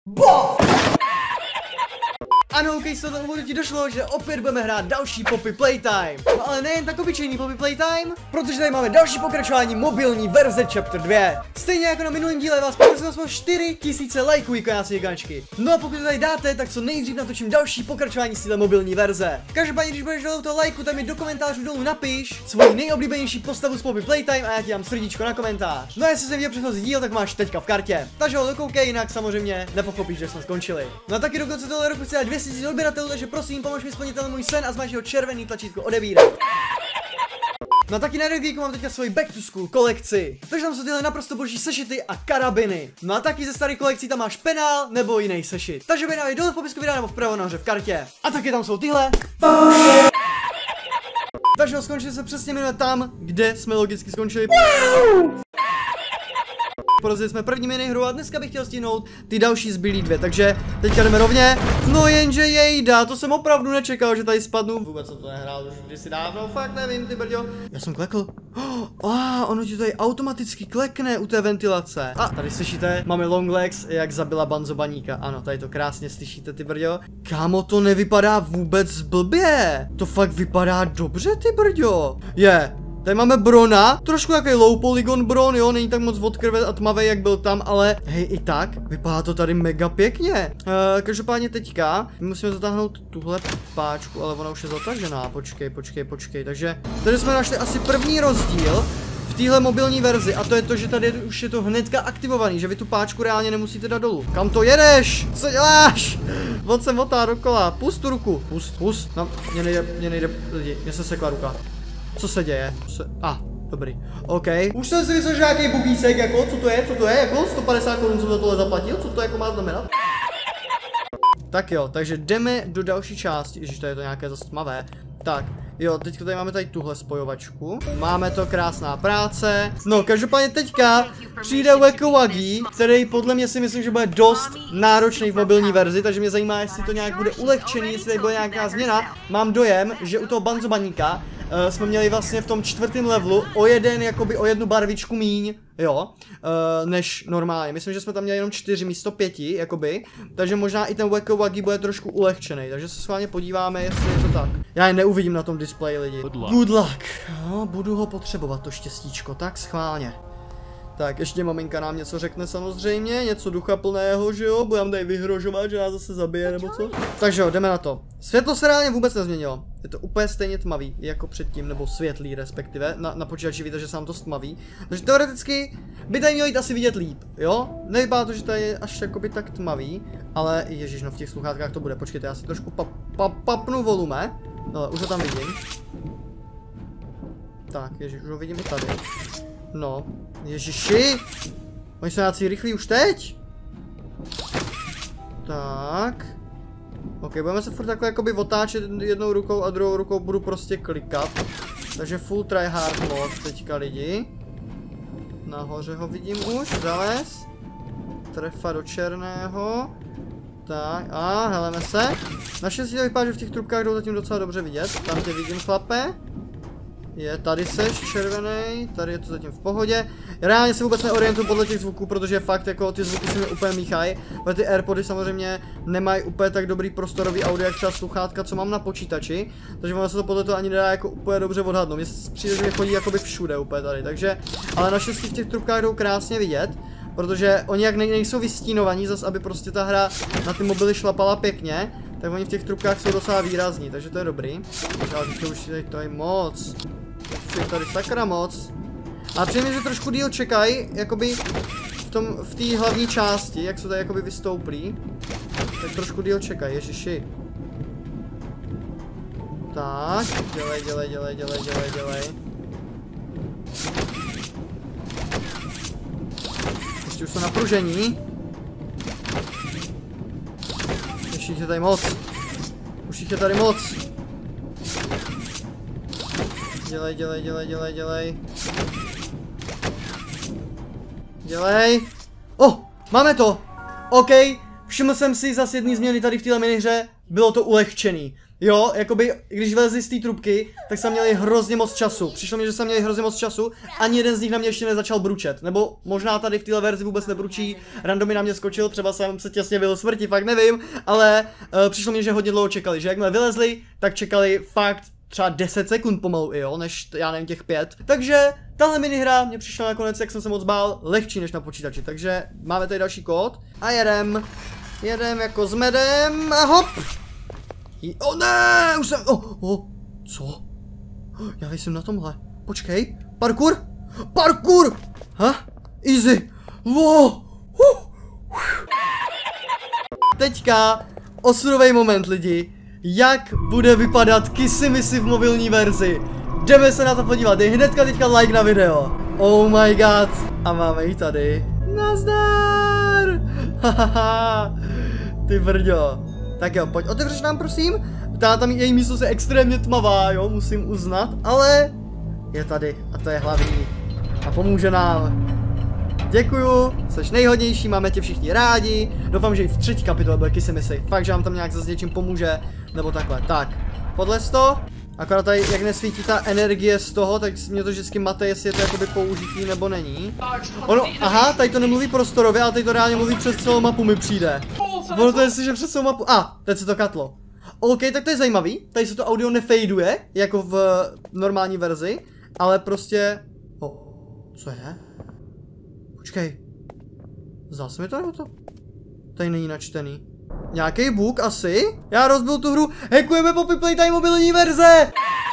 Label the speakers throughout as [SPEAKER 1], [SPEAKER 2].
[SPEAKER 1] Ano, OK, z toho úvodu ti došlo, že opět budeme hrát další Poppy Playtime. No ale nejen tak obyčejný Poppy Playtime, protože tady máme další pokračování mobilní verze Chapter 2. Stejně jako na minulém díle vás poprosím aspoň 4000 lajků i krásné gančky. No a pokud to tady dáte, tak co nejdřív natočím další pokračování z téhle mobilní verze. Každopádně, když budeš dát toho lajku, tak mi do komentářů dolů napiš svoji nejoblíbenější postavu z Poppy Playtime a já ti dám srdíčko na komentář. No a jestli jsi viděl předchozí díl, tak máš teďka v kartě. Takže ho dokoukej, jinak samozřejmě nepochopíš, že jsme skončili. No a taky do konce tohle roku chci dát 200 000 odběratelů, takže prosím, pomož mi splnit ten můj sen a zmáš jeho červený tlačítko odebírat. No a taky na Redgeeku mám teďka svoji Back to School kolekci. Takže tam jsou tyhle naprosto boží sešity a karabiny. No a taky ze starých kolekcí tam máš penál nebo jiný sešit. Takže dávej dole v popisku videa nebo vpravo nahoře v kartě. A taky tam jsou tyhle. Takže skončili se přesně minule tam, kde jsme logicky skončili. Porozili jsme první minihru a dneska bych chtěl stihnout ty další zbylý dvě, takže teďka jdeme rovně. No jenže jejda, to jsem opravdu nečekal, že tady spadnu. Vůbec jsem to nehrál už kdysi dávno, fakt nevím, ty brďo. Já jsem klekl. Ono ti tady automaticky klekne u té ventilace. A tady slyšíte, máme long legs, jak zabila Banzo Baníka. Ano, tady to krásně slyšíte, ty brďo. Kámo, to nevypadá vůbec blbě. To fakt vypadá dobře, ty brďo. Tady máme Brona, trošku jaký low polygon Bron, jo, není tak moc od krve a tmavý, jak byl tam, ale hej, i tak, vypadá to tady mega pěkně. Každopádně teďka musíme zatáhnout tuhle páčku, ale ona už je zatažená, počkej, takže tady jsme našli asi první rozdíl v téhle mobilní verzi a to je to, že tady už je to hnedka aktivovaný, že vy tu páčku reálně nemusíte dát dolů. Kam to jedeš? Co děláš? On se motá dokola, pust tu ruku, pust, no, mě nejde, lidi, mě se sekla ruka. Co se děje? Dobrý. OK. Už jsem si myslel, že nějaký bugísek, jako, co to je, jako 150 korun jsem za tohle zaplatil, co to jako má znamenat? Tak jo, takže jdeme do další části, ježiš, to je to nějaké zase tmavé. Tak, jo, teďka tady máme tady tuhle spojovačku. Máme to, krásná práce. No, každopádně teďka přijde Wacko Wuggy, který podle mě si myslím, že bude dost náročný v mobilní verzi, takže mě zajímá, jestli to nějak bude ulehčený, jestli tady bude nějaká změna. Mám dojem, že u toho Banzo Baníka jsme měli vlastně v tom 4. levelu o jednu barvičku míň, jo, než normálně. Myslím, že jsme tam měli jenom 4 místo 5, jakoby, takže možná i ten Wacko Wuggy bude trošku ulehčený, takže se schválně podíváme, jestli je to tak. Já je neuvidím na tom displeji, lidi. Good luck. No, budu ho potřebovat, to štěstíčko, tak schválně. Tak, ještě maminka nám něco řekne samozřejmě, něco duchaplného, že jo, budeme tady vyhrožovat, že nás zase zabije nebo co. Takže jo, jdeme na to. Světlo se reálně vůbec nezměnilo, je to úplně stejně tmavý, jako předtím, nebo světlý respektive, na počítači víte, že se nám to stmaví. Takže teoreticky by tady mělo jít asi vidět líp, jo? Nevypadá to, že tady je až jakoby tak tmavý, ale ježiš, no v těch sluchátkách to bude, počkejte, já si trošku papnu volume, no, už ho tam vidím. Tak, ježiš, už ho vidím i tady. No, ježiši, oni jsou nějací rychlí už teď. Tak. Ok, budeme se furt takhle jakoby otáčet jednou rukou a druhou rukou budu prostě klikat. Takže full tryhard mod teďka, lidi. Nahoře ho vidím už, zales. Trefa do černého. Tak, a heleme se. Naštěstí to vypadá, že v těch trubkách jdou zatím docela dobře vidět. Tam tě vidím, chlape. Tady seš červený, tady je to zatím v pohodě. Reálně se vůbec neorientuju podle těch zvuků, protože fakt jako ty zvuky si mi úplně míchají. Protože ty Airpody samozřejmě nemají úplně tak dobrý prostorový audio, jak třeba sluchátka, co mám na počítači. Takže ono se to podle toho ani nedá jako úplně dobře odhadnout. Mně přijde, že mi chodí jakoby všude úplně tady, takže. Ale naštěstí v těch trubkách jdou krásně vidět. Protože oni jak nejsou vystínovaní, zas aby prostě ta hra na ty mobily šlapala pěkně, tak oni v těch trubkách jsou docela výrazní, takže to je dobrý. Ale teďka už je tady moc. Je tady sakra moc. A přijde mi, že trošku díl čekají, jakoby v té hlavní části, jak se tady jakoby vystouplí. Tak trošku díl čekají, ježiši. Tak, dělej. Ještě už jsou na pružení. Ještě jich je tady moc. Už jich je tady moc. Dělej. Máme to. OK, všiml jsem si zase jedný změny tady v téhle minihře. Bylo to ulehčený. Jo, jakoby, když vylezli z té trubky, tak jsem měli hrozně moc času. Přišlo mi, že jsem měli hrozně moc času, ani jeden z nich na mě ještě nezačal bručet. Nebo možná tady v téhle verzi vůbec nebručí, randomy na mě skočil, třeba jsem se těsně byl smrti, fakt nevím, ale přišlo mi, že hodně dlouho čekali, že jakmile vylezli, tak čekali fakt třeba 10 sekund pomalu, jo, než já nevím těch 5. Takže tahle minihra mě přišla nakonec, jak jsem se moc bál, lehčí než na počítači, takže máme tady další kód a jedem jako s medem a hop! O ne, už jsem, co? Já jsem na tomhle, počkej, parkour? Ha? Easy, wow, Teďka osudový moment lidi, jak bude vypadat Kissimissy v mobilní verzi. Jdeme se na to podívat, dej hnedka teďka like na video. Oh my god, a máme ji tady. Nazdar, hahaha, ty brďo. Tak jo, pojď, otevřeš nám prosím. Tam její místnost je extrémně tmavá, jo, musím uznat, ale je tady a to je hlavní. A pomůže nám. Děkuju, jsi nejhodnější, máme tě všichni rádi. Doufám, že i v 3. kapitole bude Kissimissy. Fakt, že vám tam nějak zase něčím pomůže, nebo takhle. Tak, podles to. Akorát tady, jak nesvítí ta energie z toho, tak mě to vždycky mate, jestli je to jakoby použitý nebo není. Ono, aha, tady to nemluví prostorově, ale tady to reálně mluví přes celou mapu mi přijde. Ono to je si, že přes celou mapu, teď se to katlo. OK, tak to je zajímavý, tady se to audio nefejduje, jako v normální verzi, ale prostě, co je? Počkej, zdá se mi to nebo to? Tady není načtený. Nějaký bug asi? Já rozbil tu hru, hackujeme Poppy Playtime mobilní verze!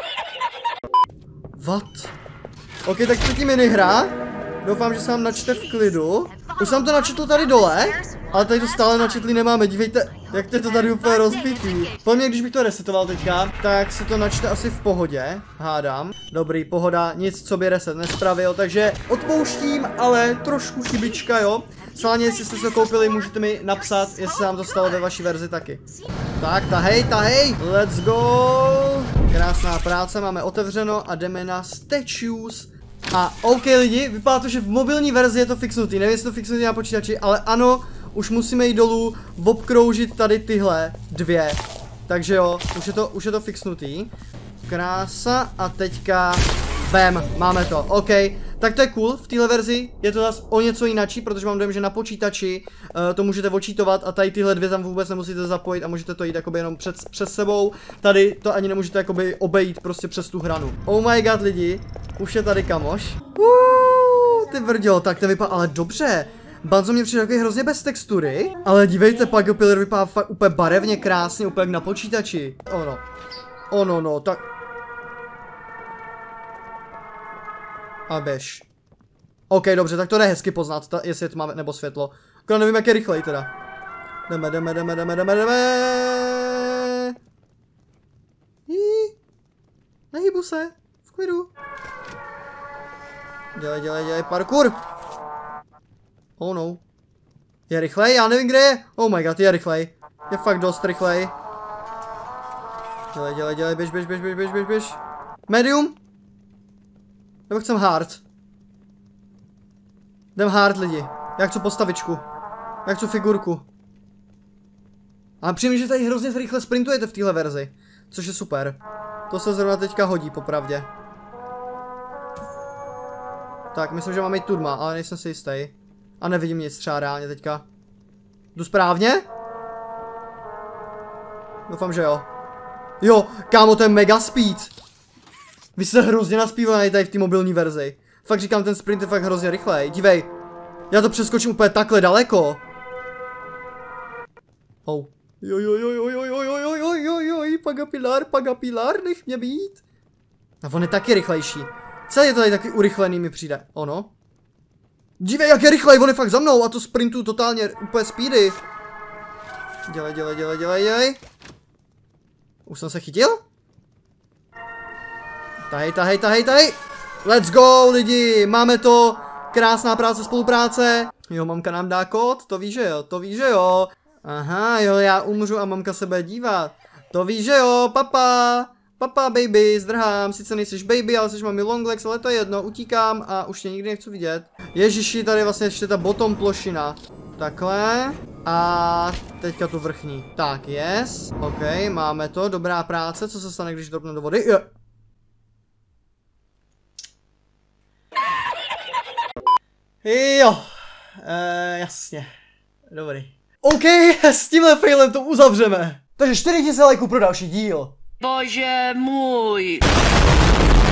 [SPEAKER 1] What? OK, tak třetí minihra. Doufám, že se vám načte v klidu. Už jsem to načetl tady dole, ale tady to stále načetlý nemáme, dívejte, jak to je to tady úplně rozbitý. Podle mě, když bych to resetoval teďka, tak se to načte asi v pohodě, hádám. Dobrý, pohoda, nic, co by reset nespravil, takže odpouštím, ale trošku chybička, jo. Sláně, jestli jste se koupili, můžete mi napsat, jestli se vám to stalo ve vaší verzi taky. Tak, tahej, let's go. Krásná práce, máme otevřeno a jdeme na statues. A OK lidi, vypadá to, že v mobilní verzi je to fixnutý, nevím, jestli to fixnutý na počítači, ale ano, už musíme jít dolů, obkroužit tady tyhle dvě. Takže jo, už je to fixnutý. Krása a teďka, bam, máme to, OK. Tak to je cool, v téhle verzi je to zase o něco jináčí, protože mám dojem, že na počítači to můžete očítovat a tady tyhle dvě tam vůbec nemusíte zapojit a můžete to jít jakoby jenom přes sebou. Tady to ani nemůžete jakoby obejít prostě přes tu hranu. Oh my god lidi, už je tady kamoš. Ty brďo, tak to vypadá ale dobře. Banzo mě přijde takový hrozně bez textury, ale dívejte, Pagopiller vypadá fakt úplně barevně krásně, úplně jak na počítači. No, tak... A běž. OK, dobře, tak to jde hezky poznat, jestli to máme, nebo světlo. Akorát nevím, jak je rychlej teda. Jdeme. Nehybu se, v klidu. Dělej, parkour. Oh no. Je rychlej? Já nevím, kde je. Oh my god, je rychlej. Je fakt dost rychlej. Dělej, běž. Medium? Nebo chcem hard? Jdem hard lidi. Já chci postavičku. Já chci figurku. A přijím, že tady hrozně rychle sprintujete v téhle verzi. Což je super. To se zrovna teďka hodí, popravdě. Tak, myslím, že máme jít turma, ale nejsem si jistý. A nevidím nic třeba reálně teďka. Jdu správně? Doufám, že jo. Jo, kámo, to je mega speed. Vy jste hrozně naspívaný tady v té mobilní verzi. Fakt říkám, ten sprint je fakt hrozně rychlej. Dívej, já to přeskočím úplně takhle daleko. Pagopiller, nech mě být. A on je taky rychlejší. Celý je to tady taky urychlený mi přijde. Ono. Dívej, jak je rychlej, on je fakt za mnou a to sprintu totálně úplně speedy. Dělej. Už jsem se chytil? Tahej. Let's go, lidi, máme to. Krásná práce, spolupráce. Jo, mamka nám dá kód, to ví, že jo. Aha, jo, já umřu a mamka se bude dívat. To ví, že jo, papa, baby, zdrhám, sice nejsiš baby, ale jsi mami longlegs, ale to je jedno, utíkám a už tě nikdy nechci vidět. Ježiši, tady vlastně ještě ta bottom plošina. Takhle. A teďka tu vrchní. Tak, yes. OK, máme to, dobrá práce. Co se stane, když dropne do vody? Jo. Jo. Jasně. Dobrý. OK, s tímhle failem to uzavřeme. Takže 4000 lajků pro další díl.
[SPEAKER 2] Bože můj.